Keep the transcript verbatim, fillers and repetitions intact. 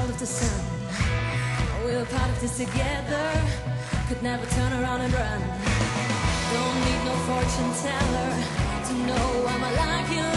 child of the sun. We were part of this together, could never turn around and run. Don't need no fortune teller to know I'm like you.